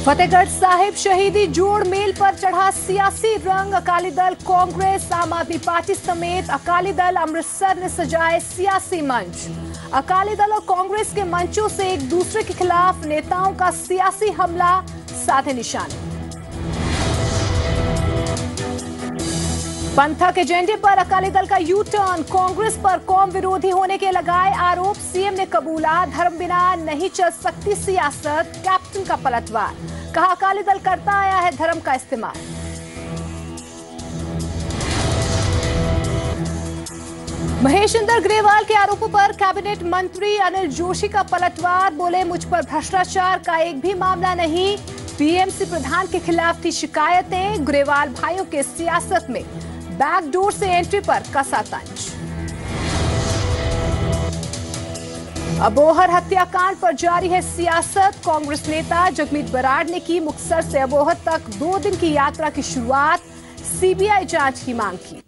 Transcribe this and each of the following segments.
फतेहगढ़ साहिब शहीदी जोड़ मेल पर चढ़ा सियासी रंग। अकाली दल कांग्रेस, आम आदमी पार्टी समेत अकाली दल अमृतसर ने सजाए सियासी मंच। अकाली दल और कांग्रेस के मंचों से एक दूसरे के खिलाफ नेताओं का सियासी हमला साधे निशाने। पंथक एजेंडे पर अकाली दल का यू टर्न, कांग्रेस पर कौम विरोधी होने के लगाए आरोप। सीएम ने कबूला, धर्म बिना नहीं चल सकती सियासत। कैप्टन का पलटवार, कहा अकाली दल करता आया है धर्म का इस्तेमाल। महेशिंदर ग्रेवाल के आरोपों पर कैबिनेट मंत्री अनिल जोशी का पलटवार, बोले मुझ पर भ्रष्टाचार का एक भी मामला नहीं। पीएमसी प्रधान के खिलाफ थी शिकायतें। ग्रेवाल भाइयों के सियासत में बैकडोर से एंट्री पर कसा तंज। अबोहर हत्याकांड पर जारी है सियासत। कांग्रेस नेता जगमीत बराड़ ने की मुक्तसर से अबोहर तक 2 दिन की यात्रा की शुरुआत। सीबीआई जांच की मांग की।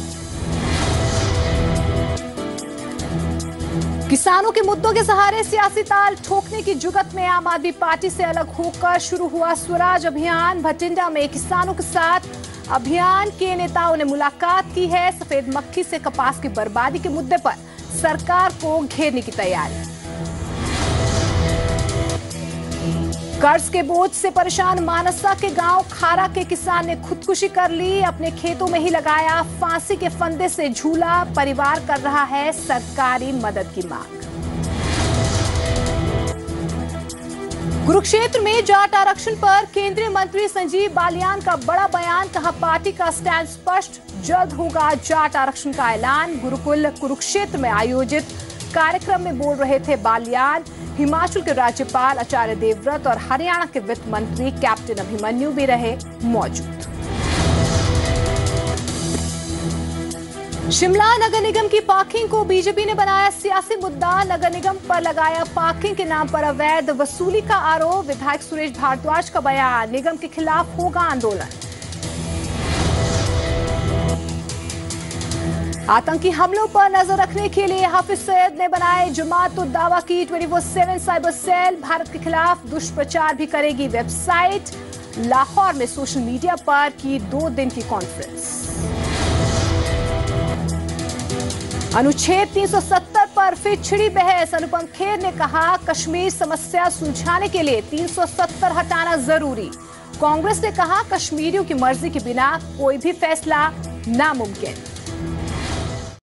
किसानों के मुद्दों के सहारे सियासी ताल ठोकने की जुगत में आम आदमी पार्टी से अलग होकर शुरू हुआ स्वराज अभियान। भटिंडा में किसानों के साथ अभियान के नेताओं ने मुलाकात की है। सफेद मक्खी से कपास की बर्बादी के मुद्दे पर सरकार को घेरने की तैयारी। कर्ज के बोझ से परेशान मानसा के गांव खारा के किसान ने खुदकुशी कर ली। अपने खेतों में ही लगाया फांसी के फंदे से झूला। परिवार कर रहा है सरकारी मदद की मांग। कुरुक्षेत्र में जाट आरक्षण पर केंद्रीय मंत्री संजीव बालियान का बड़ा बयान, कहा पार्टी का स्टैंड स्पष्ट, जल्द होगा जाट आरक्षण का ऐलान। गुरुकुल कुरुक्षेत्र में आयोजित कार्यक्रम में बोल रहे थे बालियान। हिमाचल के राज्यपाल आचार्य देवव्रत और हरियाणा के वित्त मंत्री कैप्टन अभिमन्यु भी रहे मौजूद। शिमला नगर निगम की पार्किंग को बीजेपी ने बनाया सियासी मुद्दा। नगर निगम पर लगाया पार्किंग के नाम पर अवैध वसूली का आरोप। विधायक सुरेश भारद्वाज का बयान, निगम के खिलाफ होगा आंदोलन। आतंकी हमलों पर नजर रखने के लिए हाफिज सईद ने बनाए जमात उद दावा की 24/7 साइबर सेल। भारत के खिलाफ दुष्प्रचार भी करेगी वेबसाइट। लाहौर में सोशल मीडिया पर की 2 दिन की कॉन्फ्रेंस। अनुच्छेद 370 पर फिर छिड़ी बहस। अनुपम खेर ने कहा कश्मीर समस्या सुलझाने के लिए 370 हटाना जरूरी। कांग्रेस ने कहा कश्मीरियों की मर्जी के बिना कोई भी फैसला नामुमकिन।